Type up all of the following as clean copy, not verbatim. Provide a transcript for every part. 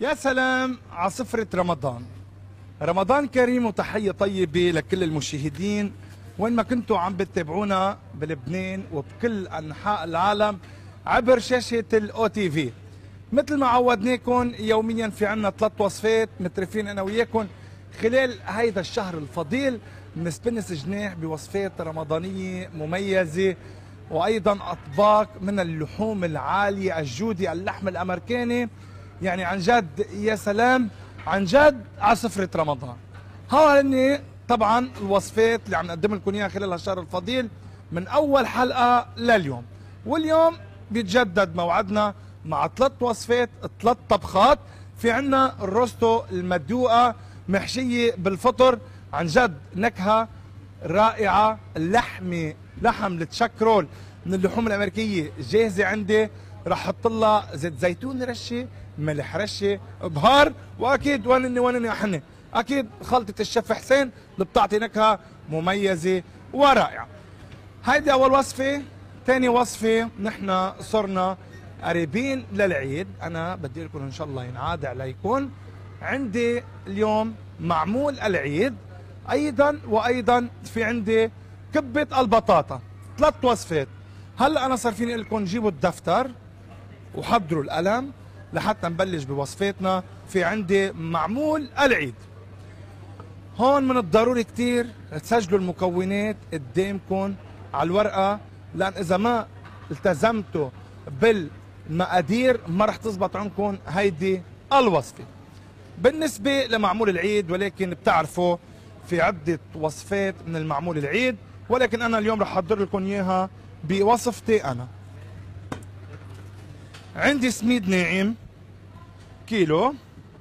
يا سلام على سفرة رمضان. رمضان كريم وتحية طيبة لكل المشاهدين وين ما كنتوا عم بتتابعونا بلبنان وبكل أنحاء العالم عبر شاشة الأو تي في. مثل ما عودناكم يوميا في عنا 3 وصفات مترفين أنا وياكم خلال هيدا الشهر الفضيل، بنسبنس جناح بوصفات رمضانية مميزة وأيضا أطباق من اللحوم العالية الجودة، اللحم الأمريكاني، يعني عن جد يا سلام عن جد على سفرة رمضان. هون طبعا الوصفات اللي عم نقدم لكم اياها خلال هالشهر الفضيل من اول حلقه لليوم، واليوم بيتجدد موعدنا مع 3 وصفات 3 طبخات. في عنا الروستو المدوقه محشيه بالفطر، عن جد نكهه رائعه. لحم التشاك رول من اللحوم الامريكيه جاهزه عندي، رح احط لها زيت زيتون رشه، ملح رشه، بهار، واكيد وانني احني اكيد خلطه الشيف حسين اللي بتعطي نكهه مميزه ورائعه. هيدي اول وصفه. ثاني وصفه، نحن صرنا قريبين للعيد، انا بدي لكم ان شاء الله ينعاد عليكم. عندي اليوم معمول العيد وايضا في عندي كبه البطاطا. 3 وصفات. هلا انا صار فيني اقول لكم جيبوا الدفتر وحضروا القلم لحتى نبلش بوصفاتنا. في عندي معمول العيد. هون من الضروري كتير تسجلوا المكونات قدامكم على الورقة، لأن إذا ما التزمتوا بالمقادير ما رح تزبط عندكم هيدي الوصفة. بالنسبة لمعمول العيد، ولكن بتعرفوا في عدة وصفات من المعمول العيد، ولكن أنا اليوم رح أحضر لكم إياها بوصفتي أنا. عندي سميد ناعم كيلو،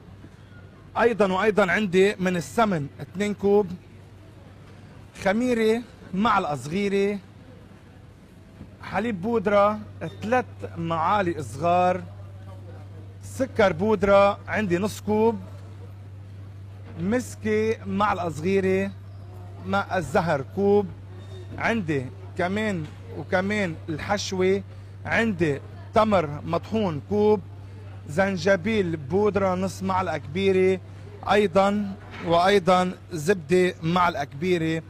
ايضا عندي من السمن 2 كوب، خميره معلقه صغيره، حليب بودره 3 معالق صغار، سكر بودره عندي نص كوب، مسكه معلقه صغيره، ماء الزهر كوب، عندي كمان الحشوه، عندي تمر مطحون كوب، زنجبيل بودرة نص معلقة كبيرة، وأيضا زبدة معلقة كبيرة،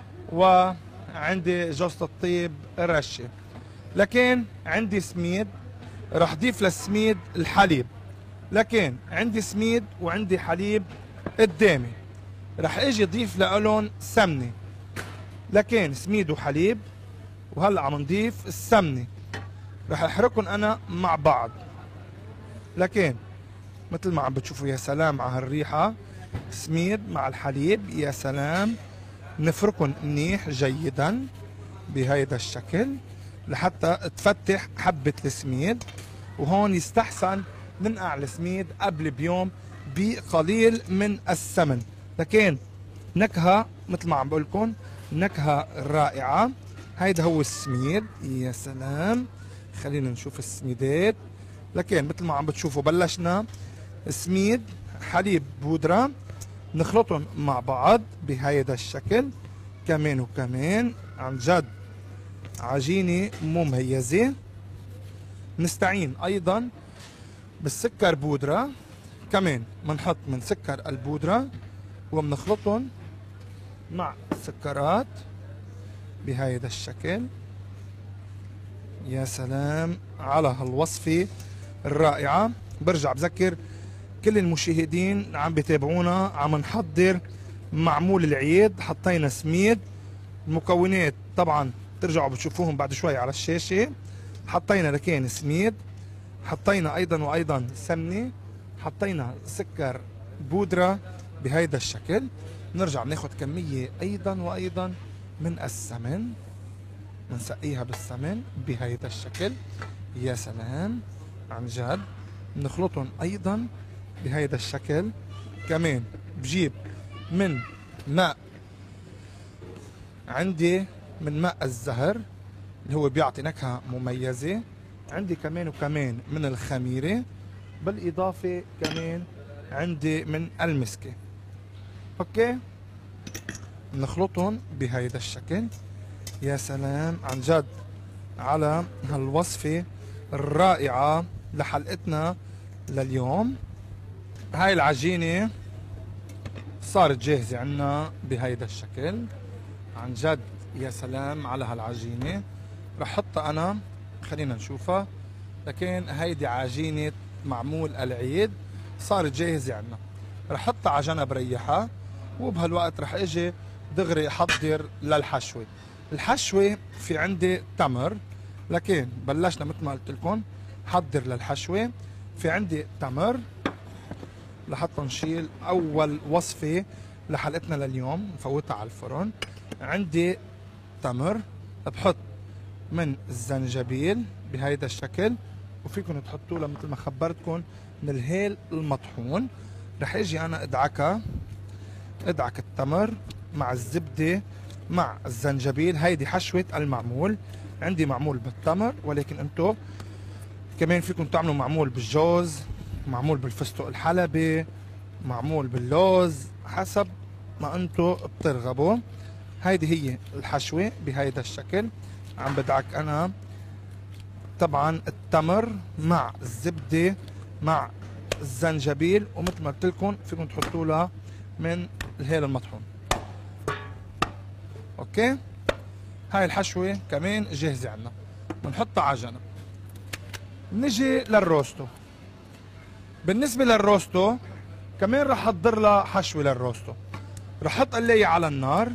وعندي جوزة الطيب رشة. لكن عندي سميد رح ضيف للسميد الحليب، لكن عندي سميد وعندي حليب قدامي، رح اجي ضيف لهم سمنة، لكن سميد وحليب. وهلا عم نضيف السمنة، رح احركهم انا مع بعض، لكن مثل ما عم بتشوفوا يا سلام على هالريحة، سميد مع الحليب يا سلام. نفركن منيح جيدا بهيدا الشكل لحتى تفتح حبة السميد، وهون يستحسن ننقع السميد قبل بيوم بقليل من السمن، لكن نكهة مثل ما عم بقولكم نكهة رائعة. هيدا هو السميد يا سلام. خلينا نشوف السميدات، لكن مثل ما عم بتشوفوا بلشنا سميد حليب بودرة نخلطهم مع بعض بهيدا الشكل كمان عن جد عجينة مميزة. نستعين ايضا بالسكر بودرة، كمان بنحط من سكر البودرة وبنخلطهم مع السكرات بهيدا الشكل. يا سلام على هالوصفة الرائعة. برجع بذكر كل المشاهدين عم بيتابعونا، عم نحضر معمول العيد. حطينا سميد، المكونات طبعا ترجعوا بتشوفوهم بعد شوي على الشاشة. حطينا لكن سميد، حطينا ايضا سمنة، حطينا سكر بودرة بهيدا الشكل. نرجع بناخد كمية ايضا من السمن، بنسقيها بالسمن بهيدا الشكل. يا سلام عن جد. بنخلطهم ايضا بهيدا الشكل. كمان بجيب من ماء، عندي من ماء الزهر اللي هو بيعطي نكهة مميزة. عندي كمان من الخميرة، بالاضافة كمان عندي من المسكة. اوكي، نخلطهم بهيدا الشكل. يا سلام عن جد على هالوصفة الرائعة لحلقتنا لليوم. هاي العجينة صارت جاهزة عنا بهيدا الشكل. عن جد يا سلام على هالعجينة. رح حطها أنا، خلينا نشوفها. لكن هيدي عجينة معمول العيد صارت جاهزة عنا. رح حطها على جنب ريحها، وبهالوقت رح اجي دغري احضر للحشوة. الحشوة في عندي تمر، لكن بلشنا مثل ما قلت لكم حضر للحشوة. في عندي تمر لحتى نشيل اول وصفة لحلقتنا لليوم نفوتها على الفرن. عندي تمر، بحط من الزنجبيل بهيدا الشكل، وفيكم تحطوا له مثل ما خبرتكم من الهيل المطحون. رح اجي انا ادعك التمر مع الزبدة مع الزنجبيل. هيدي حشوة المعمول. عندي معمول بالتمر، ولكن انتو كمان فيكم تعملوا معمول بالجوز، معمول بالفستق الحلبي، معمول باللوز، حسب ما انتو بترغبوا. هيدي هي الحشوة بهيدا الشكل. عم بدعك انا طبعا التمر مع الزبدة مع الزنجبيل، ومثل ما قلت لكم فيكم تحطوا لها من الهيل المطحون. اوكي، هاي الحشوة كمان جاهزة عنا، بنحطها على جنب. نجي للروستو. بالنسبة للروستو كمان رح احضر لها حشوة للروستو. رح احط قلاية على النار،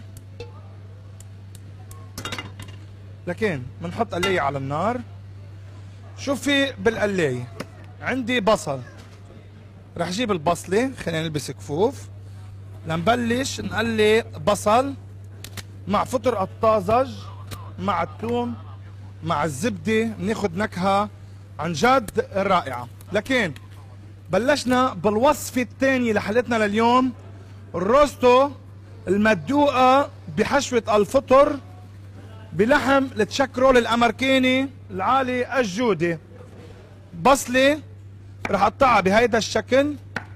لكن بنحط قلاية على النار. شوفي بالقلاية عندي بصل، رح اجيب البصلة، خلينا نلبس كفوف لنبلش نقلي بصل مع فطر الطازج مع الثوم مع الزبدة، بناخد نكهة عن جد رائعة. لكن بلشنا بالوصفة الثانية لحلقتنا لليوم، الروستو المدوقة بحشوة الفطر بلحم التشكرول الأمريكاني العالي الجودة. بصلة رح اقطعها بهيدا الشكل.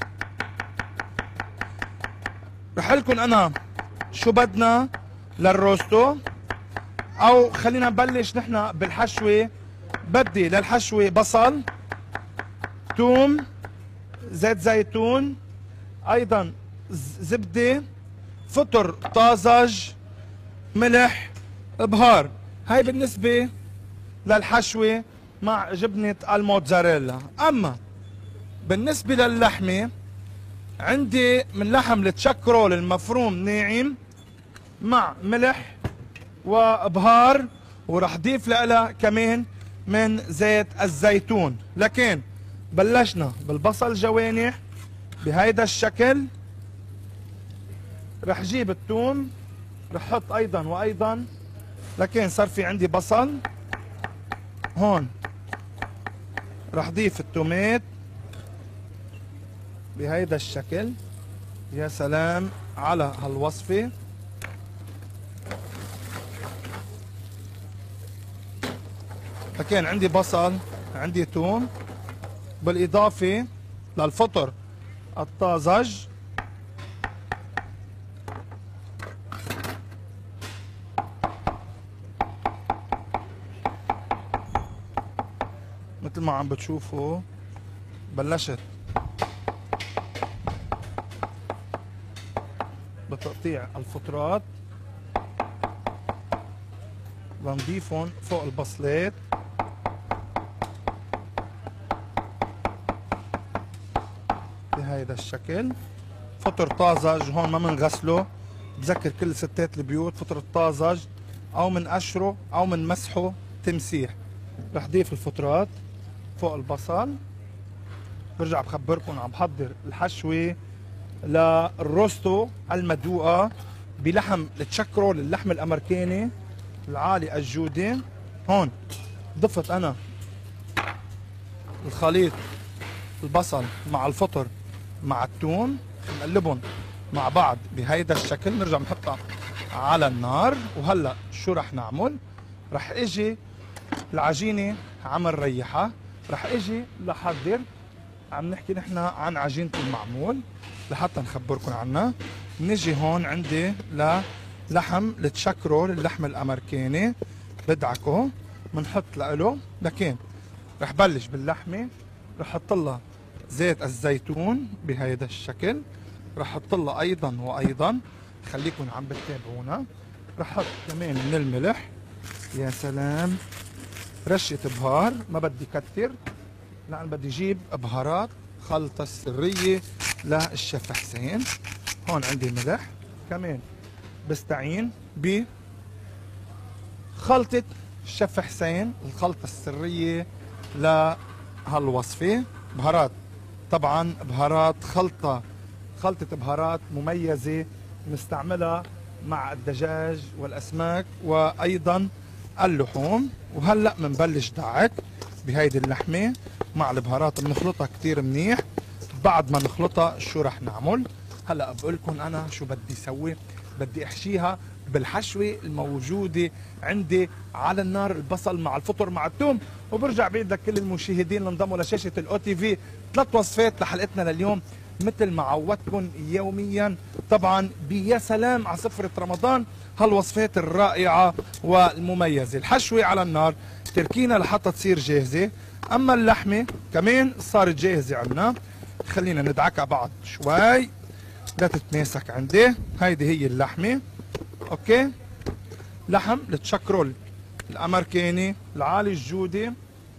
رح لكم انا شو بدنا للروستو، او خلينا نبلش نحن بالحشوة. بدي للحشوة بصل، ثوم، زيت زيتون، ايضا زبدة، فطر طازج، ملح، بهار. هاي بالنسبة للحشوة مع جبنة الموتزاريلا. اما بالنسبة للحمة عندي من لحم التشكرول المفروم ناعم مع ملح وبهار، ورح ضيف لها كمان من زيت الزيتون. لكن بلشنا بالبصل جوانح بهيدا الشكل. رح جيب الثوم، رح حط ايضا وايضا، لكن صار في عندي بصل هون. رح ضيف التومات بهيدا الشكل. يا سلام على هالوصفة. فكان عندي بصل، عندي ثوم، بالإضافة للفطر الطازج. مثل ما عم بتشوفوا بلشت بتقطيع الفطرات، بنضيفهم فوق البصلات. بهيدا الشكل. فطر طازج هون ما منغسله، بذكر كل ستات البيوت فطر الطازج او من قشره او من مسحه تمسيح. رح ضيف الفطرات فوق البصل. برجع بخبركم عم بحضر الحشوة للروستو المدوقة بلحم التشكرول اللحم الامريكاني العالي الجودة. هون ضفت انا الخليط، البصل مع الفطر مع الثوم، نقلبهم مع بعض بهيدا الشكل. نرجع بنحطها على النار. وهلا شو رح نعمل؟ رح اجي العجينة عم نريحها، رح اجي لحضر. عم نحكي نحن عن عجينة المعمول لحتى نخبركم عنها. نجي هون عندي للحم التشكرول اللحم الامريكاني، بدعكه بنحط له. لكن رح بلش باللحمة، رح احط لها زيت الزيتون بهيدا الشكل. رح احط لها ايضا وايضا، خليكم عم بتتابعونا، رح احط كمان من الملح. يا سلام، رشة بهار، ما بدي كتر لأن بدي جيب بهارات خلطة سرية للشيف حسين. هون عندي ملح، كمان بستعين بخلطة الشيف حسين، الخلطة السرية لهالوصفة. بهارات طبعا، بهارات خلطة بهارات مميزة نستعملها مع الدجاج والأسماك وأيضا اللحوم. وهلأ منبلش دعك بهيدي اللحمة مع البهارات، بنخلطها كتير منيح. بعد ما نخلطها شو رح نعمل؟ هلأ بقول لكم أنا شو بدي سوي. بدي أحشيها بالحشوة الموجودة عندي على النار، البصل مع الفطر مع الثوم. وبرجع بعيد لكل المشاهدين اللي انضموا لشاشة الأو تي في 3 وصفات لحلقتنا لليوم مثل ما عودتكم يوميا، طبعا بيا سلام على سفرة رمضان، هالوصفات الرائعة والمميزة. الحشوة على النار تركينا لحتى تصير جاهزة، أما اللحمة كمان صارت جاهزة عنا. خلينا ندعكها بعض شوي لا تتماسك عندي. هيدي هي اللحمة، اوكي، لحم التشكرول الامريكاني العالي الجودة.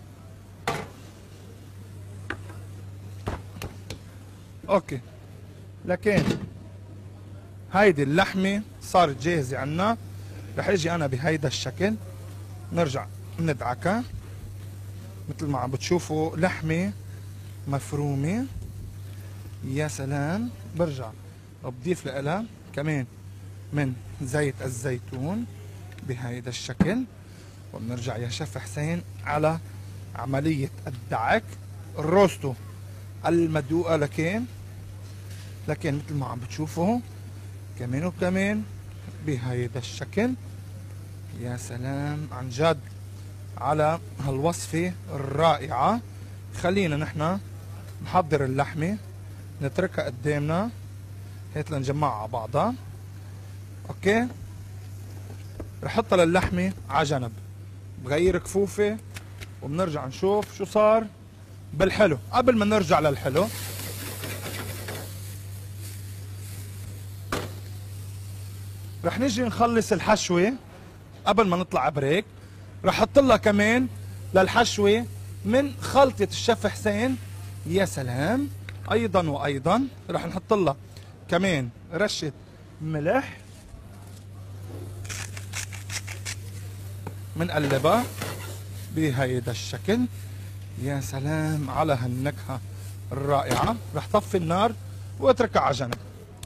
اوكي، لكن هيدي اللحمة صارت جاهزة عنا. رح اجي انا بهيدا الشكل، نرجع ندعكها مثل ما عم بتشوفوا، لحمة مفرومة. يا سلام، برجع بضيف لها كمان من زيت الزيتون بهيدا الشكل. وبنرجع يا شيف حسين على عملية الدعك، الروستو المدوقة. لكن مثل ما عم بتشوفوا كمان وكمان بهيدا الشكل. يا سلام عن جد على هالوصفة الرائعة. خلينا نحن نحضر اللحمة، نتركها قدامنا هيك لنجمعها على بعضها. اوكي، رح احطها للحمة على جنب، بغير كفوفي وبنرجع نشوف شو صار بالحلو. قبل ما نرجع للحلو، رح نيجي نخلص الحشوة قبل ما نطلع بريك. رح احط لها كمان للحشوة من خلطة الشيف حسين. يا سلام، ايضا وايضا رح نحط لها كمان رشة ملح، منقلبها بهيدا الشكل. يا سلام على هالنكهة الرائعة. رح طفي النار واتركها على جنب.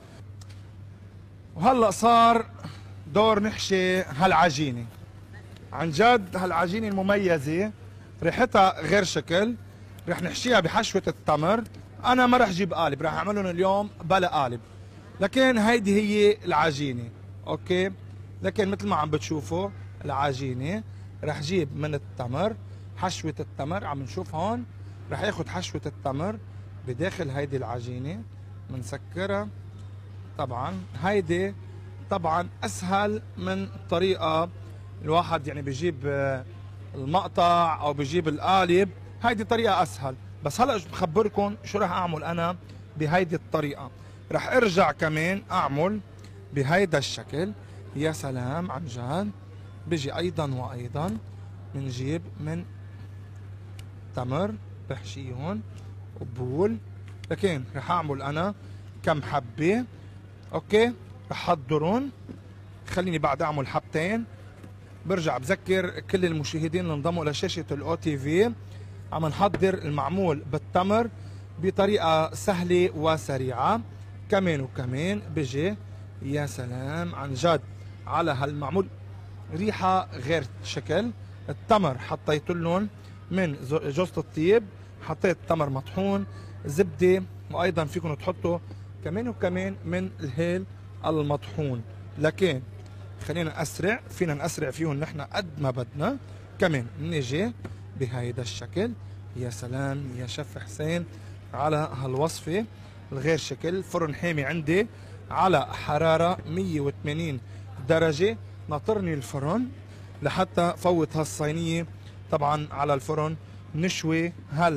وهلا صار دور نحشي هالعجينة. عن جد هالعجينة المميزة ريحتها غير شكل. رح نحشيها بحشوة التمر. انا ما رح جيب قالب، رح اعملهم اليوم بلا قالب، لكن هيدي هي العجينة. اوكي، لكن مثل ما عم بتشوفوا العجينة رح جيب من التمر، حشوة التمر عم نشوف هون. رح ياخد حشوة التمر بداخل هيدي العجينة، منسكرها. طبعا هيدي طبعا اسهل من طريقة الواحد يعني بيجيب المقطع او بيجيب القالب. هيدي طريقة اسهل، بس هلا بخبركم شو رح اعمل انا بهيدي الطريقة. رح ارجع كمان اعمل بهيدا الشكل. يا سلام عن جد، بيجي ايضا وايضا بنجيب من تمر بحشيهم وبول. لكن رح اعمل انا كم حبة. اوكي، رح حضرهم. خليني بعد اعمل حبتين. برجع بذكر كل المشاهدين اللي انضموا لشاشة الأو تي في، عم نحضر المعمول بالتمر بطريقة سهلة وسريعة. كمان وكمان بيجي يا سلام عن جد على هالمعمول، ريحة غير شكل. التمر حطيت لهم من جوزة الطيب، حطيت تمر مطحون، زبدة، وأيضا فيكم تحطوا كمان وكمان من الهيل المطحون. لكن خلينا أسرع، فينا نأسرع فيهم نحن قد ما بدنا. كمان نيجي بهيدا الشكل. يا سلام يا شيف حسين على هالوصفة الغير شكل. فرن حامي عندي على حرارة 180 درجة. ناطرني الفرن لحتى فوت هالصينية طبعا على الفرن، نشوي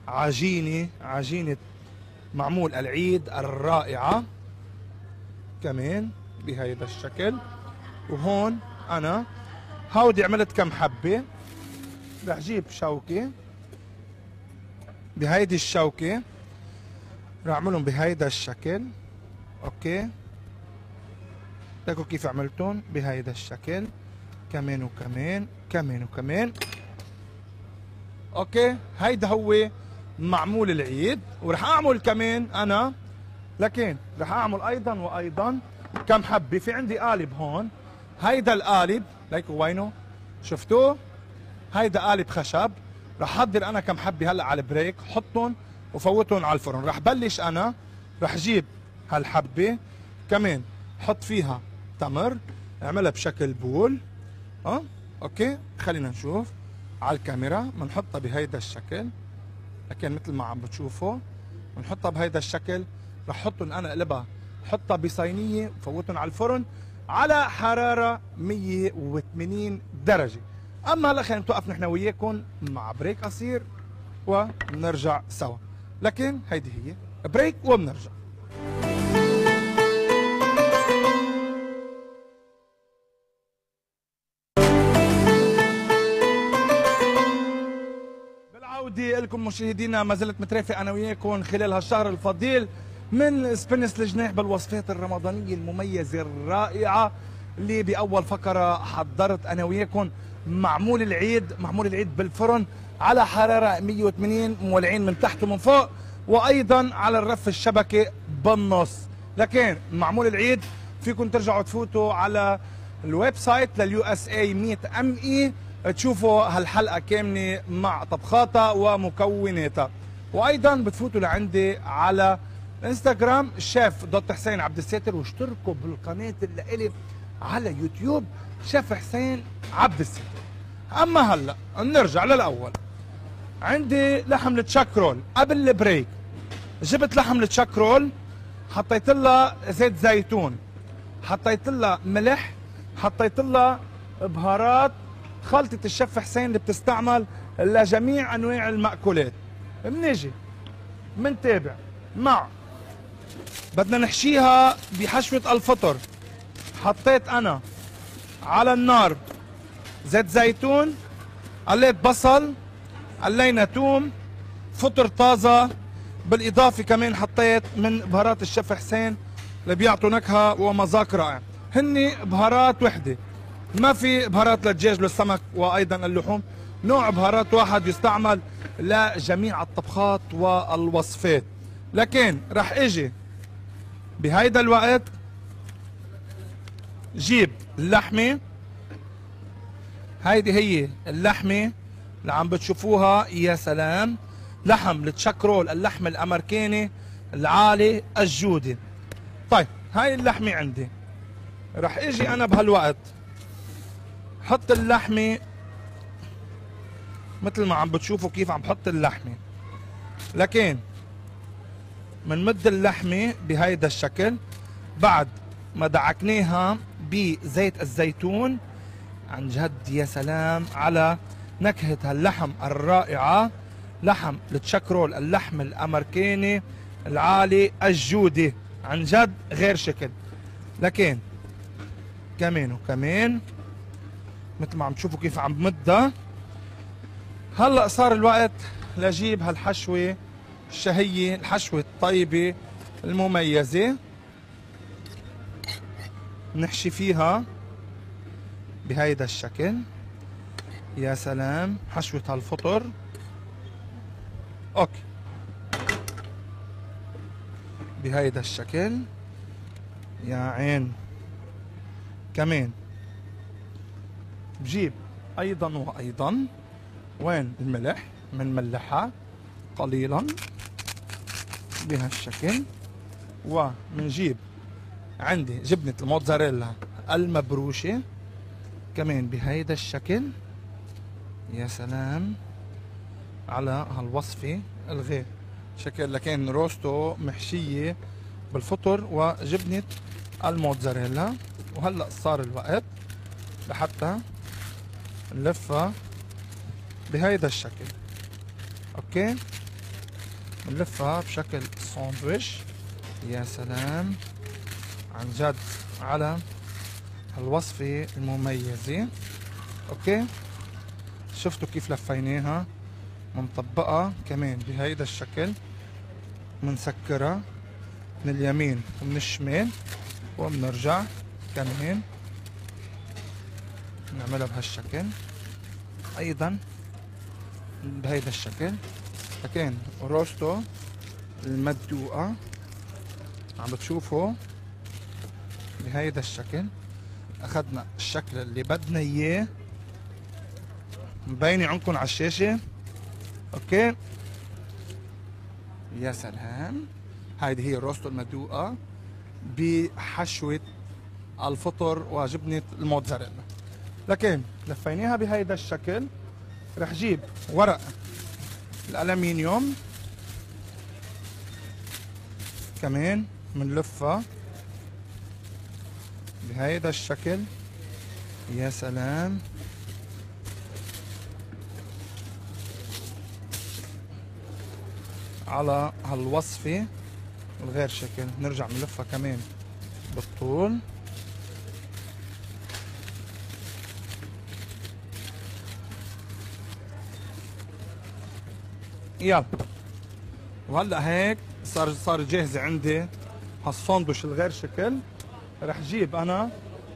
عجينة معمول العيد الرائعة كمان بهيدا الشكل. وهون انا هودي عملت كم حبة، رح جيب شوكة بهيدي الشوكة رح اعملهم بهيدا الشكل. اوكي لكم كيف عملتهم بهيدا الشكل، كمان وكمان كمان وكمان. اوكي هيدا هو معمول العيد. ورح اعمل كمان انا، لكن رح اعمل ايضا وايضا كم حبه. في عندي قالب هون، هيدا القالب ليكوا وينه شفتوه، هيدا قالب خشب. رح احضر انا كم حبه هلا على البريك، حطهم وفوتهم على الفرن. رح بلش انا، رح جيب هالحبه كمان حط فيها تمر، اعملها بشكل بول. اوكي خلينا نشوف على الكاميرا. بنحطها بهيدا الشكل، لكن مثل ما عم بتشوفوا بنحطها بهيدا الشكل. رح احطهم انا اقلبها، حطها بصينيه وفوتهم على الفرن على حراره 180 درجه. اما هلا خلينا نتوقف نحن وياكم مع بريك قصير ونرجع سوا. لكن هيدي هي بريك وبنرجع. بالعودة لكم مشاهدينا، ما زلت مترافق انا وياكم خلال هالشهر الفضيل من سبنس الجناح بالوصفات الرمضانيه المميزه الرائعه اللي باول فقره حضرت انا وياكم معمول العيد بالفرن على حراره 180 مولعين من تحت ومن فوق، وايضا على الرف الشبكه بالنص. لكن معمول العيد فيكم ترجعوا تفوتوا على الويب سايت لليو اس اي ميت ام اي تشوفوا هالحلقه كامله مع طبخاتها ومكوناتها. وايضا بتفوتوا لعندي على انستغرام الشيف دوت حسين عبد الساتر، واشتركوا بالقناه اللي الي على يوتيوب شيف حسين عبد الساتر. اما هلا نرجع للاول. عندي لحم التشاكرول. قبل البريك جبت لحم التشاكرول، حطيت لها زيت زيتون، حطيت لها ملح، حطيت لها بهارات خلطة الشيف حسين اللي بتستعمل لجميع انواع المأكولات. بنيجي بنتابع مع بدنا نحشيها بحشوة الفطر. حطيت انا على النار زيت زيتون، قليت بصل، قلينا توم، فطر طازة، بالاضافة كمان حطيت من بهارات الشيف حسين اللي بيعطوا نكهة ومذاق رائع. هني بهارات وحدة، ما في بهارات للدجاج للسمك وايضا اللحوم، نوع بهارات واحد يستعمل لجميع الطبخات والوصفات. لكن رح اجي بهيدا الوقت جيب اللحمة. هيدي هي اللحمة اللي عم بتشوفوها، يا سلام، لحم التشاكرول، اللحم الامريكاني العالي الجودة. طيب هاي اللحمة عندي، رح اجي انا بهالوقت حط اللحمة مثل ما عم بتشوفوا كيف عم بحط اللحمة. لكن منمد اللحمة بهيدا الشكل بعد ما دعكناها بزيت الزيتون. عن جد يا سلام على نكهة هاللحم الرائعة، لحم التشاكرول، اللحم الامريكاني العالي الجودة، عن جد غير شكل. لكن كمان وكمان مثل ما عم تشوفوا كيف عم بمدها. هلا صار الوقت لجيب هالحشوة الشهية، الحشوة الطيبة المميزة، نحشي فيها بهيدا الشكل. يا سلام، حشوة هالفطر. اوكي بهيدا الشكل، يا عين. كمان بجيب ايضا وايضا وين الملح، منملحها قليلا بهالشكل. ومنجيب عندي جبنة الموتزاريلا المبروشة كمان بهيدا الشكل. يا سلام على هالوصفة الغير شكل، لكن روستو محشية بالفطر وجبنة الموتزاريلا. وهلأ صار الوقت لحتى نلفها بهيدا الشكل. اوكي بنلفها بشكل ساندويش. يا سلام عن جد على الوصفة المميزة. اوكي شفتوا كيف لفيناها، منطبقها كمان بهيدا الشكل، منسكرها من اليمين ومن الشمال، وبنرجع كمان نعملها بهالشكل ايضا بهيدا الشكل. لكن روستو المدوقة عم بتشوفوا بهيدا الشكل. اخذنا الشكل اللي بدنا اياه، مبينة عندكم على الشاشة. اوكي يا سلام، هيدي هي الروستو المدوقة بحشوة الفطر وجبنة الموتزاريلا. لكن لفيناها بهيدا الشكل. رح جيب ورق الألمنيوم كمان منلفها بهيدا الشكل. يا سلام على هالوصفة الغير شكل. نرجع نلفها كمان بالطول. يلا وهلا هيك صار جاهزة عندي هالساندويش الغير شكل. رح جيب انا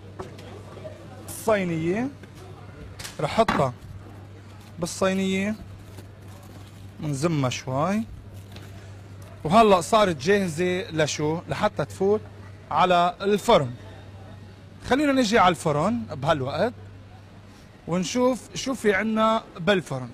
الصينية، رح احطها بالصينية منزمها شوي، وهلا صارت جاهزة لشو؟ لحتى تفوت على الفرن. خلينا نجي على الفرن بهالوقت ونشوف شو في عنا بالفرن.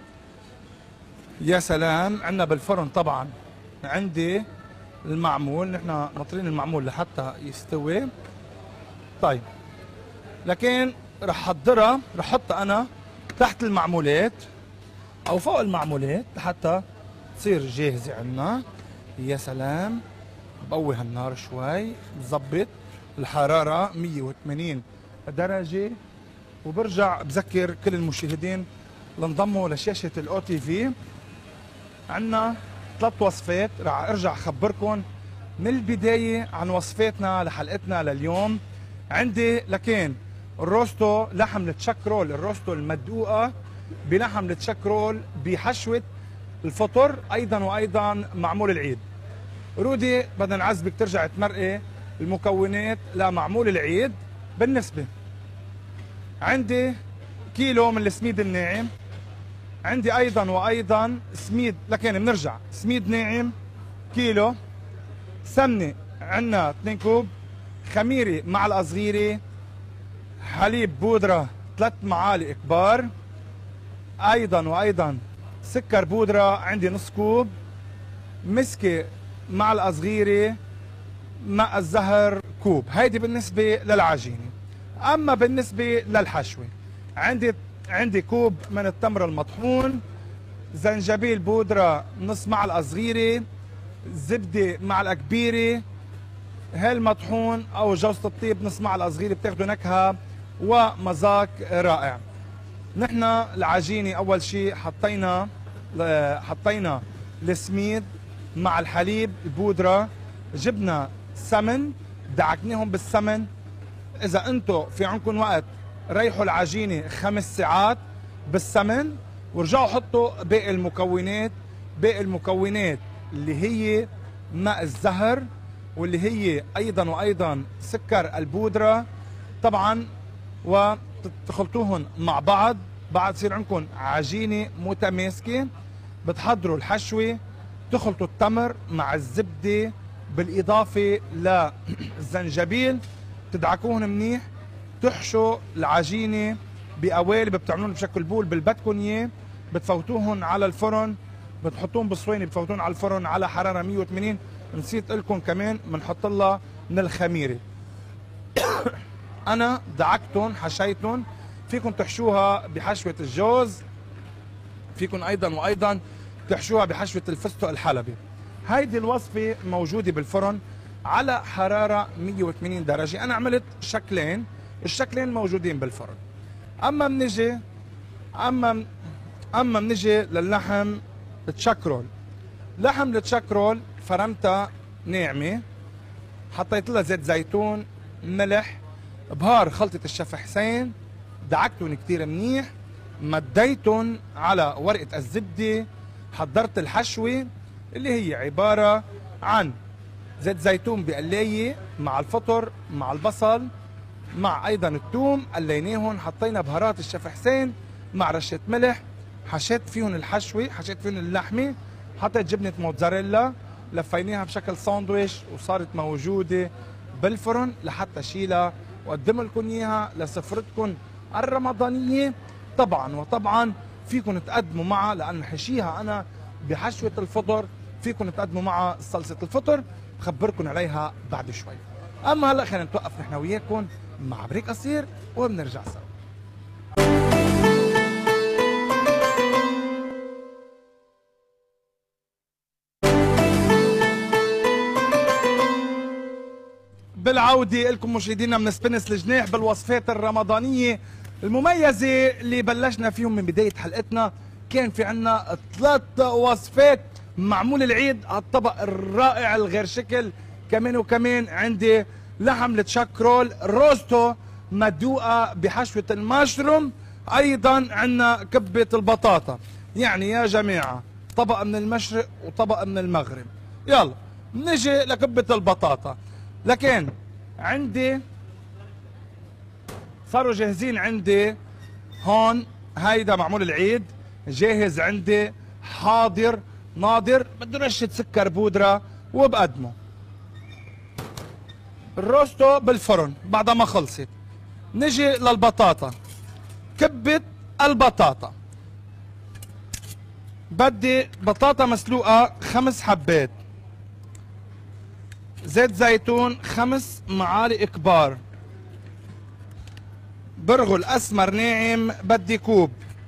يا سلام، عنا بالفرن طبعا عندي المعمول، نحن ناطرين المعمول لحتى يستوي. طيب لكن رح حضرها، رح حطها انا تحت المعمولات او فوق المعمولات لحتى تصير جاهزة عنا. يا سلام، بقوي هالنار شوي، بظبط الحرارة 180 درجة، وبرجع بذكر كل المشاهدين اللي انضموا لشاشة الاو تي في عنا 3 وصفات. رح ارجع اخبركم من البداية عن وصفاتنا لحلقتنا لليوم. عندي لكن الروستو لحم التشكرول، الروستو المدقوقة بلحم التشكرول بحشوة الفطر ايضا وايضا معمول العيد. رودي بدنا نعذبك ترجع تمرقي المكونات لمعمول العيد. بالنسبة عندي كيلو من السميد الناعم، عندي ايضا وايضا سميد، لكن بنرجع سميد ناعم كيلو، سمنة عندنا 2 كوب، خميرة معلقة صغيرة، حليب بودرة 3 معالق كبار، ايضا وايضا سكر بودرة عندي نص كوب، مسكة معلقة صغيرة، ماء الزهر كوب. هيدي بالنسبة للعجينة. اما بالنسبة للحشوة عندي كوب من التمر المطحون، زنجبيل بودرة نص معلقة صغيرة، زبدة معلقة كبيرة، هيل مطحون او جوزة الطيب نص معلقة صغيرة، بتاخدوا نكهة ومذاق رائع. نحن العجينة اول شيء حطينا السميد مع الحليب البودرة، جبنا سمن دعكناهم بالسمن. اذا انتم في عندكم وقت ريحوا العجينة 5 ساعات بالسمن، ورجعوا حطوا باقي المكونات اللي هي ماء الزهر، واللي هي ايضا وايضا سكر البودرة طبعا، وتخلطوهم مع بعض. بعد تصير عندكم عجينة متماسكة. بتحضروا الحشوة، تخلطوا التمر مع الزبدة بالاضافة للزنجبيل، تدعكوهم منيح، تحشوا العجينة بقوالب بتعملون بشكل بول بالبدكن اياه، بتفوتوهم على الفرن، بتحطوهم بالصوينة بتفوتوهم على الفرن على حرارة 180. نسيت لكم كمان بنحط لها من الخميرة. انا دعكتهم حشيتهم، فيكم تحشوها بحشوة الجوز، فيكم ايضا وايضا تحشوها بحشوة الفستق الحلبي. هيدي الوصفة موجودة بالفرن على حرارة 180 درجة. انا عملت شكلين، الشكلين موجودين بالفرن. اما منجي للحم التشكرول، لحم التشكرول فرمتها ناعمة، حطيت لها زيت زيتون، ملح، بهار خلطة الشيف حسين، دعكتهم كتير منيح، مديتهم على ورقة الزبدة، حضرت الحشوة اللي هي عبارة عن زيت زيتون بقلاية مع الفطر مع البصل مع ايضا الثوم، قليناهم، حطينا بهارات الشيف حسين مع رشة ملح، حشيت فيهم الحشوة، حشيت فيهم اللحمة، حطيت جبنة موتزاريلا، لفيناها بشكل ساندويش وصارت موجودة بالفرن لحتى شيلها وقدم لكم اياها لسفرتكم الرمضانية. طبعا وطبعا فيكم تقدموا معها، لان حشيها انا بحشوة الفطر، فيكم تقدموا معها صلصة الفطر، بخبركم عليها بعد شوي. اما هلا خلينا نتوقف نحن وياكم مع بريك قصير وبنرجع سوا. بالعودة لكم مشاهدينا من سبنس الجناح بالوصفات الرمضانية المميزة اللي بلشنا فيهم من بداية حلقتنا. كان في عنا 3 وصفات معمول العيد على الطبق الرائع الغير شكل. كمان وكمان عندي لحم التشكرول روستو مدوقة بحشوة المشروم، أيضا عندنا كبة البطاطا. يعني يا جماعة طبق من المشرق وطبق من المغرب. يلا نجي لكبة البطاطا. لكن عندي صاروا جاهزين عندي هون، هيدا معمول العيد جاهز عندي حاضر ناضر، بده رشة سكر بودرة وبقدمه. الروستو بالفرن بعد ما خلصت. نجي للبطاطا، كبة البطاطا بدي بطاطا مسلوقة 5 حبات، زيت زيتون 5 معالق كبار، برغل اسمر ناعم بدي كوب،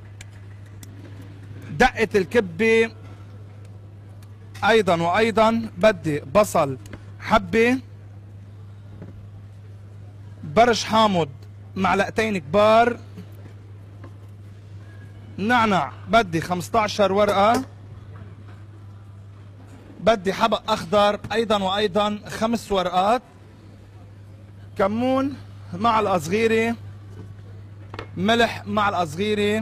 دقة الكبة ايضا وايضا بدي بصل حبة، برش حامض معلقتين كبار، نعنع بدي 15 ورقة، بدي حبق اخضر ايضا وايضا 5 ورقات، كمون معلقة صغيرة، ملح معلقة صغيرة،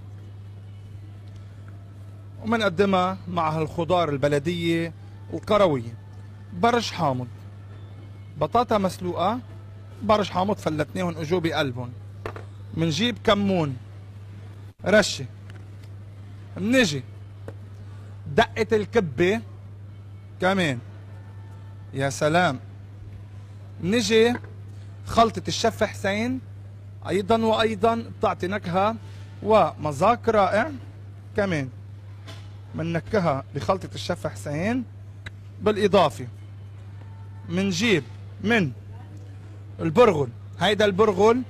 ومنقدمها مع هالخضار البلدية القروية. برش حامض، بطاطا مسلوقة برش حامض فلتناهم اجوا بقلبهم. منجيب كمون رشة، منجي دقة الكبة كمان، يا سلام، نجي خلطة الشيف حسين ايضا وايضا بتعطي نكهة ومذاق رائع. كمان مننكهها بخلطة الشيف حسين. بالاضافة منجيب من البرغل، هيدا البرغل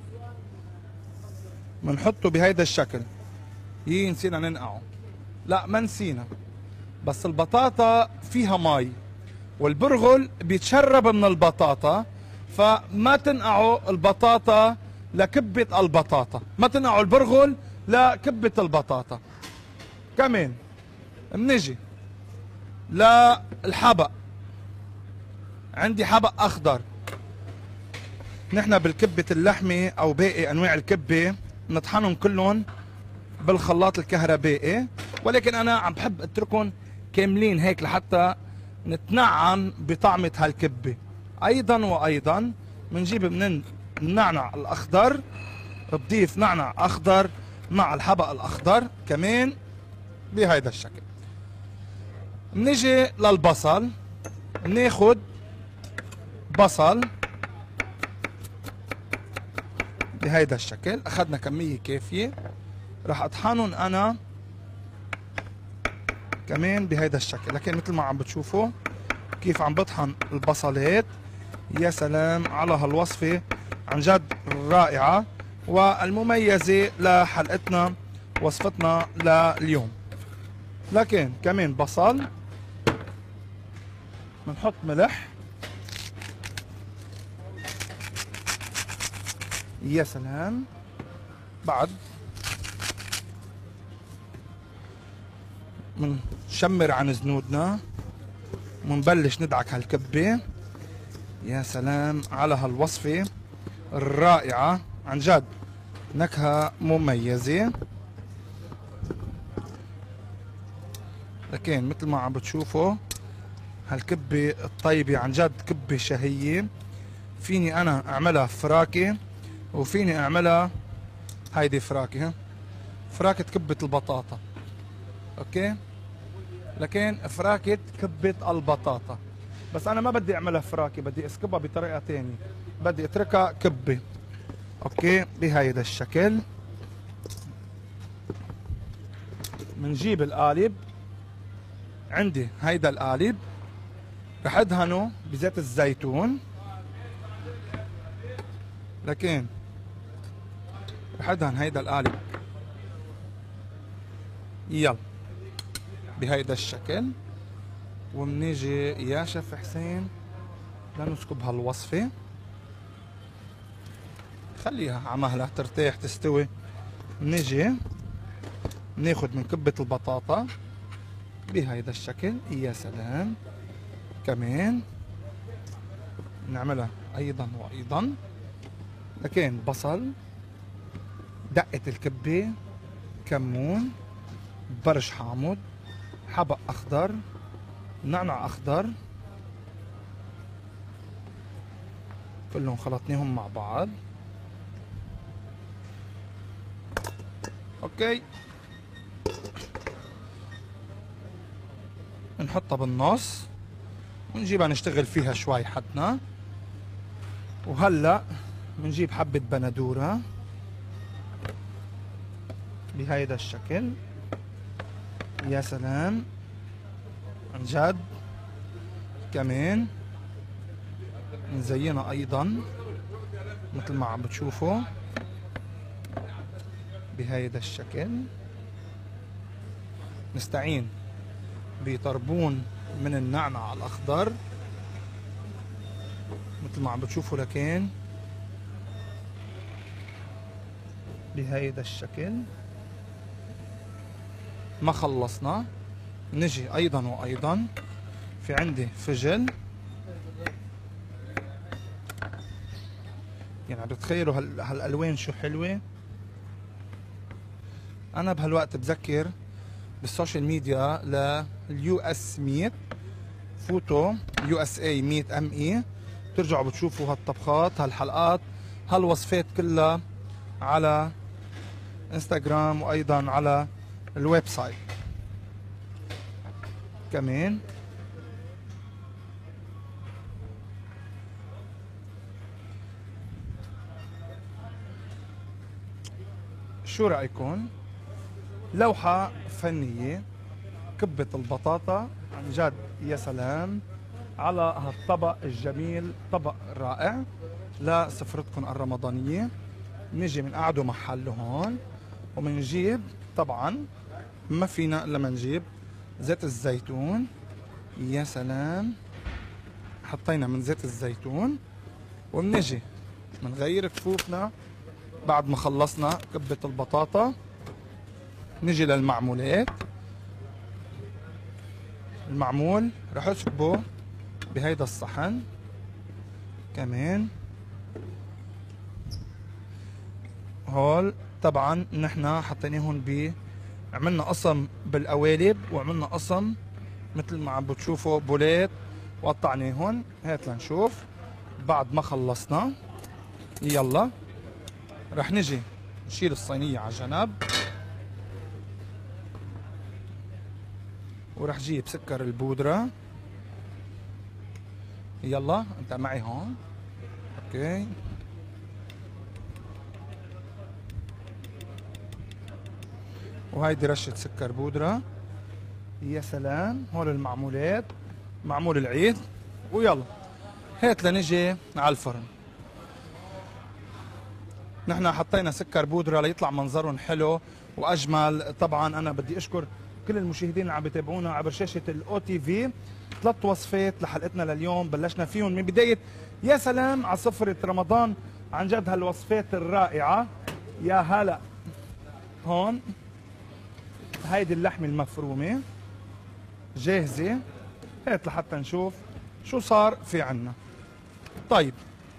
منحطه بهيدا الشكل. نسينا ننقعه، لا ما نسينا، بس البطاطا فيها مي والبرغل بيتشرب من البطاطا، فما تنقعوا البطاطا لكبة البطاطا، ما تنقعوا البرغل لكبة البطاطا. كمان منجي للحبق، عندي حبق اخضر. نحن بالكبة اللحمة او باقي انواع الكبة نطحنهم كلهم بالخلاط الكهربائي، ولكن انا عم بحب اتركهم كاملين هيك لحتى نتنعم بطعمة هالكبة. ايضا وايضا بنجيب من النعنع الاخضر، بضيف نعنع اخضر مع الحبق الاخضر كمان بهيدا الشكل. بنيجي للبصل، بناخد بصل بهيدا الشكل، اخذنا كمية كافية، راح اطحنهم انا كمان بهيدا الشكل. لكن مثل ما عم بتشوفوا كيف عم بطحن البصلات، يا سلام على هالوصفة عن جد رائعة والمميزة لحلقتنا وصفتنا لليوم. لكن كمان بصل، بنحط ملح، يا سلام، بعد منشمر عن زنودنا ونبلش ندعك هالكبة. يا سلام على هالوصفة الرائعة عن جد، نكهة مميزة. لكن مثل ما عم بتشوفوا هالكبة الطيبة عن جد كبة شهية. فيني انا اعملها فراكة وفيني اعملها هيدي فراكة، فراكة كبة البطاطا، اوكي. لكن فراكة كبة البطاطا، بس انا ما بدي اعملها فراكة، بدي اسكبها بطريقة تانية، بدي اتركها كبة، اوكي، بهيدا الشكل. منجيب القالب، عندي هيدا القالب رح ادهنه بزيت الزيتون، لكن رح ادهن هيدا القالب يلا بهيدا الشكل. ومنيجي يا شيف حسين لنسكب هالوصفة، خليها على مهلها ترتاح تستوي. نيجي ناخد من كبة البطاطا بهيدا الشكل، يا سلام. كمان نعملها ايضا وايضا، لكن بصل، دقة الكبة، كمون، برش حامض، حبق اخضر، نعنع اخضر، كلهم خلطناهم مع بعض، اوكي. نحطها بالنص ونجيبها نشتغل فيها شوي حدنا. وهلا بنجيب حبة بندورة بهيدا الشكل، يا سلام عن جد. كمان نزينها ايضا مثل ما عم بتشوفوا بهيدا الشكل. نستعين بطربون من النعنع الاخضر مثل ما عم بتشوفوا، لكن بهيدا الشكل. ما خلصنا، نجي ايضا وايضا في عندي فجل، يعني بتخيلوا هالالوان شو حلوه. انا بهالوقت بذكر بالسوشيال ميديا لليو اس ميت، فوتوا يو اس اي ميت ام اي، بترجعوا بتشوفوا هالطبخات هالحلقات هالوصفات كلها على انستغرام وايضا على الويب سايت. كمان شو رأيكم لوحة فنية كبة البطاطا عن جد، يا سلام على هالطبق الجميل، طبق رائع لسفرتكم الرمضانية. نيجي بنقعدوا محله هون وبنجيب، طبعا ما فينا الا ما نجيب زيت الزيتون، يا سلام. حطينا من زيت الزيتون وبنجي بنغير كفوفنا بعد ما خلصنا كبة البطاطا. نجي للمعمولات، المعمول رح اسكبه بهيدا الصحن. كمان هول طبعا نحن حطيناهم عملنا قصم بالقوالب وعملنا قصم مثل ما عم بتشوفوا بولات وقطعناهم. هات لنشوف بعد ما خلصنا. يلا رح نجي نشيل الصينية على جنب، ورح جيب سكر البودرة. يلا انت معي هون، اوكي. وهيدي رشة سكر بودرة، يا سلام. هول المعمولات، معمول العيد. ويلا هات لنجي على الفرن. نحن حطينا سكر بودرة ليطلع منظرهم حلو واجمل. طبعا انا بدي اشكر كل المشاهدين اللي عم بيتابعونا عبر شاشة الاو تي في. 3 وصفات لحلقتنا لليوم بلشنا فيهم من بداية. يا سلام على سفرة رمضان عن جد، هالوصفات الرائعة. يا هلا هون هيدي اللحمة المفرومة، جاهزة. هات لحتى نشوف شو صار في عنا. طيب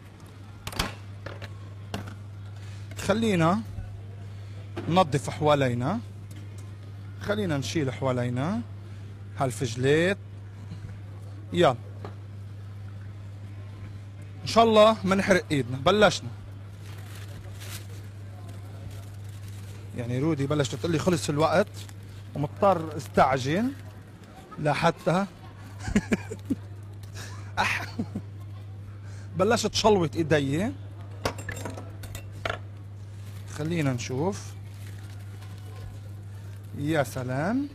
خلينا ننظف حوالينا، خلينا نشيل حوالينا هالفجلات. يلا ان شاء الله ما نحرق ايدنا. بلشنا يعني رودي بلشت تقول لي خلص الوقت ومضطر استعجل لحتى بلشت شلوت ايدي. خلينا نشوف. يا سلام.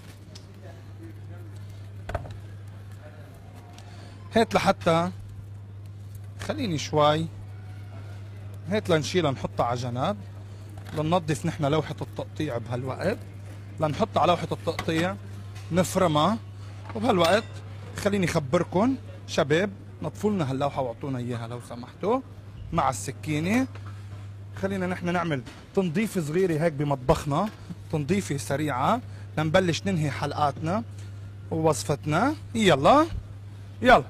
هات لحتى خليني شوي، هات لنشيلها نحطها على جنب، لننظف نحن لوحة التقطيع بهالوقت، لنحطها على لوحة التقطيع نفرمها. وبهالوقت خليني خبركن شباب، نطفوا لنا هاللوحة واعطونا اياها لو سمحتوا مع السكينة. خلينا نحن نعمل تنظيفة صغيرة هيك بمطبخنا، تنظيفة سريعة لنبلش ننهي حلقاتنا ووصفتنا. يلا يلا.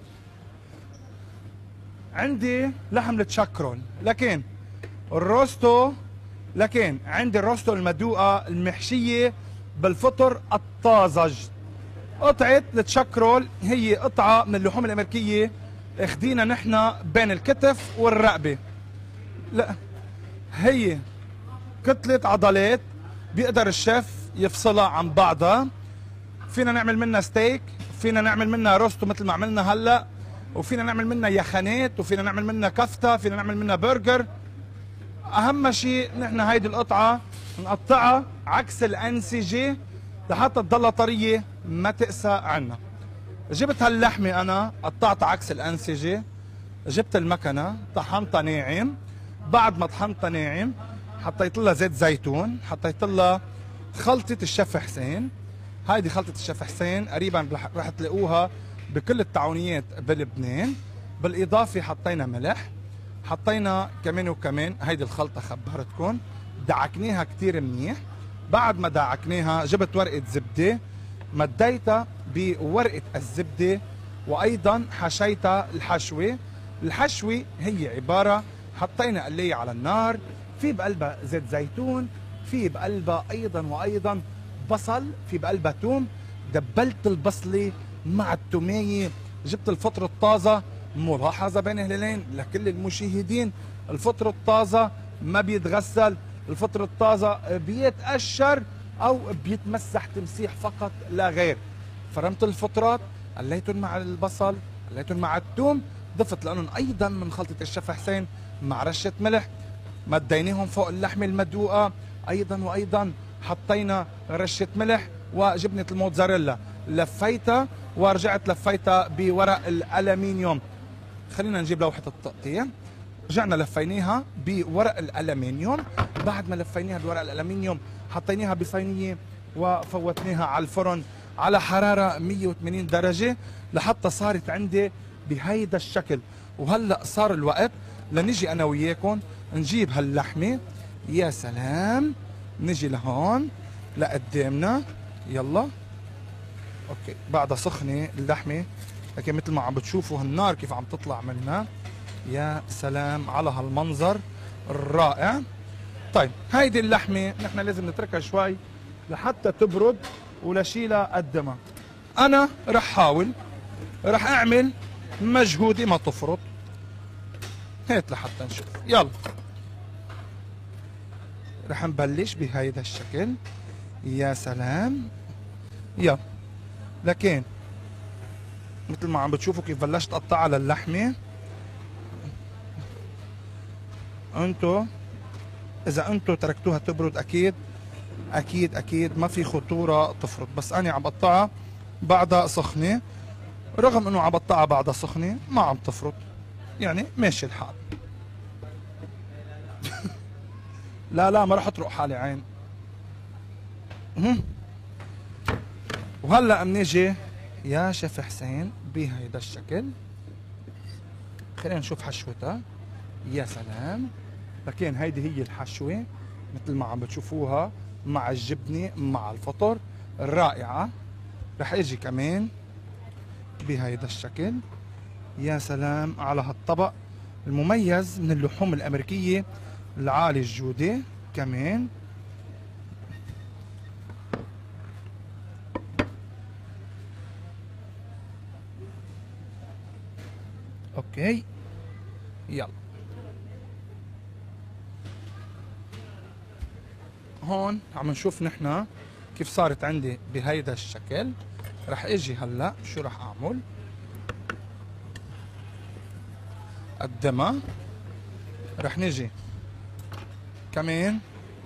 عندي لحم التشكرون، لكن الروستو، لكن عندي الروستو المدوقة المحشية بالفطر الطازج. قطعة التشكرول هي قطعة من اللحوم الأمريكية اخدينا نحن بين الكتف والرقبة. لا هي كتلة عضلات بيقدر الشيف يفصلها عن بعضها. فينا نعمل منها ستيك، فينا نعمل منها روستو مثل ما عملنا هلا، وفينا نعمل منها يخانات، وفينا نعمل منها كفتة، فينا نعمل منها برجر. اهم شيء نحن هيدي القطعة نقطعها عكس الانسجة لحتى تضلها طرية ما تقسى عنا. جبت هاللحمة انا قطعتها عكس الانسجة، جبت المكنة طحنتها ناعم. بعد ما طحنتها ناعم حطيت لها زيت زيتون، حطيت لها خلطة الشيف حسين. هيدي خلطة الشيف حسين قريبا رح تلاقوها بكل التعاونيات بلبنان. بالاضافة حطينا ملح، حطينا كمان وكمان هيدي الخلطة خبرتكم، دعكناها كتير منيح. بعد ما دعكناها جبت ورقة زبدة، مديتها بورقة الزبدة، وايضا حشيتها الحشوة. الحشوة هي عبارة، حطينا قلية على النار، في بقلبها زيت زيتون، في بقلبها ايضا وايضا بصل، في بقلبها توم. دبلت البصلة مع التومية، جبت الفطر الطازة. ملاحظة بين هلالين لكل المشاهدين، الفطر الطازة ما بيتغسل، الفطر الطازة بيتقشر او بيتمسح تمسيح فقط لا غير. فرمت الفطرات، قليتهم مع البصل، قليتهم مع الثوم، ضفت لهم ايضا من خلطة الشيف حسين مع رشة ملح، مديناهم فوق اللحمة المدوقة. ايضا وايضا حطينا رشة ملح وجبنة الموتزاريلا، لفيتها ورجعت لفيتها بورق الالمنيوم. خلينا نجيب لوحة التقطيع، رجعنا لفيناها بورق الالمنيوم. بعد ما لفيناها بورق الالمنيوم حطيناها بصينية وفوتناها على الفرن على حرارة 180 درجة لحتى صارت عندي بهيدا الشكل. وهلا صار الوقت لنجي انا وياكم نجيب هاللحمة. يا سلام. نجي لهون لقدامنا. يلا اوكي. بعدها سخنة اللحمة، لكن مثل ما عم بتشوفوا هالنار كيف عم تطلع منها. يا سلام على هالمنظر الرائع. طيب هيدي اللحمة نحن لازم نتركها شوي لحتى تبرد ولشيلها قدمها. انا رح حاول، رح اعمل مجهودي ما تفرط. هات لحتى نشوف. يلا رح نبلش بهيدا الشكل. يا سلام. يلا لكن مثل ما عم بتشوفوا كيف بلشت اقطعها للحمة. انتو اذا انتو تركتوها تبرد اكيد اكيد اكيد ما في خطورة تفرط، بس انا عم بقطعها بعدها سخنة. رغم انه عم بقطعها بعدها سخنة ما عم تفرط، يعني ماشي الحال. لا لا ما رح اترك حالي عين. وهلا بنيجي يا شيف حسين بهيدا الشكل. خلينا نشوف حشوتها. يا سلام. لكن هيدي هي الحشوة مثل ما عم بتشوفوها مع الجبنة مع الفطر الرائعة. رح اجي كمان بهيدا الشكل. يا سلام على هالطبق المميز من اللحوم الامريكيه العالي الجوده كمان. اوكي يلا هون عم نشوف نحن كيف صارت عندي بهيدا الشكل. رح اجي هلا شو رح اعمل؟ قدمها. رح نجي كمان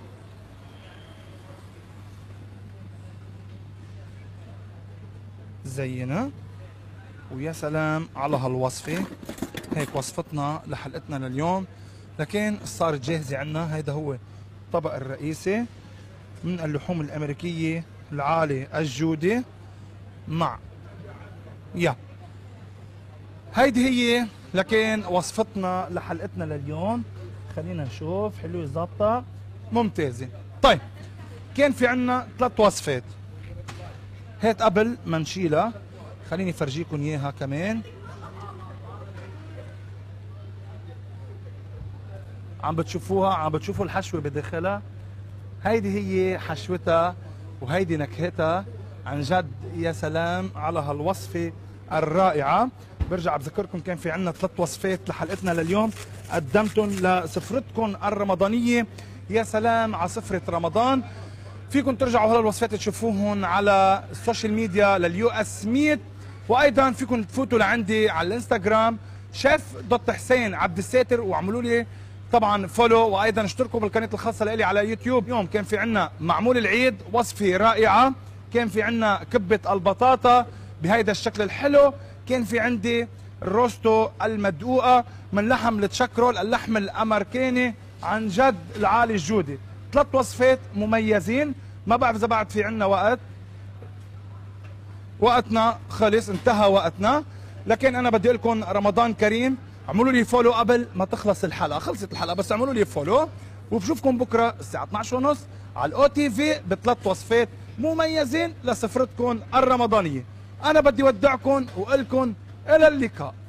زينا. ويا سلام على هالوصفة. هيك وصفتنا لحلقتنا لليوم، لكن صارت جاهزة عنا. هيدا هو الطبق الرئيسي من اللحوم الأمريكية العالية الجودة مع هيدي هي لكن وصفتنا لحلقتنا لليوم. خلينا نشوف. حلوة ظابطة ممتازة. طيب كان في عنا 3 وصفات. هيك قبل ما نشيلها خليني فرجيكم اياها كمان. عم بتشوفوها، عم بتشوفوا الحشوة بداخلها. هيدي هي حشوتها وهيدي نكهتها. عن جد يا سلام على هالوصفة الرائعة. برجع بذكركم كان في عنا 3 وصفات لحلقتنا لليوم قدمتهم لسفرتكم الرمضانية. يا سلام على سفرة رمضان. فيكم ترجعوا هلا الوصفات تشوفوهم على السوشيال ميديا لليو اس ميت، وايضا فيكم تفوتوا لعندي على الانستغرام شيف دوت حسين عبد الساتر واعملوا لي طبعا فولو، وايضا اشتركوا بالقناه الخاصه لي على يوتيوب. اليوم كان في عنا معمول العيد وصفه رائعه. كان في عنا كبه البطاطا بهيدا الشكل الحلو. كان في عندي الروستو المدقوقه من لحم التشكرول اللحم الامريكاني عن جد العالي الجوده. 3 وصفات مميزين. ما بعرف اذا بعد في عنا وقتنا خلص، انتهى وقتنا، لكن انا بدي لكم رمضان كريم. اعملوا لي فولو قبل ما تخلص الحلقه. خلصت الحلقه بس اعملوا لي فولو، وبشوفكم بكره الساعه 12:30 على الاو تي في ب3 وصفات مميزين لسفرتكم الرمضانيه. انا بدي ودعكم واقول لكم الى اللقاء.